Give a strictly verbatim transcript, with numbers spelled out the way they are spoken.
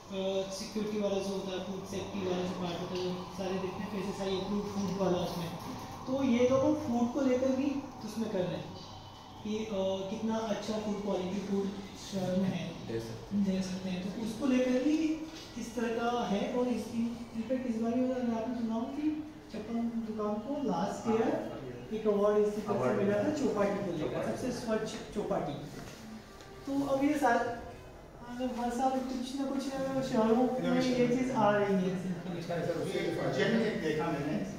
Security वाला जो होता है, फूड सेफ्टी वाला जो पार्ट होता है, सारे देखते हैं कैसे सारी अप्रूव फूड वाला उसमें, तो ये लोग फूड को लेकर भी उसमें कर रहे हैं कि आ, कितना अच्छा फूड क्वालिटी फूड शहर में है दे सकते दे सकते हैं, तो उसको लेकर भी इस तरह का है। और इस इनफैक्ट इस बार मैं आपने सुना हूँ कि चप्पन दुकान को लास्ट ईयर एक अवार्ड इसी तरह से मिला था चौपाटी को लेकर, सबसे स्वच्छ चौपाटी। तो अब ये सारे मतलब हर साल कुछ ना कुछ शहरों में ये चीज़ आ रही है। देखा मैंने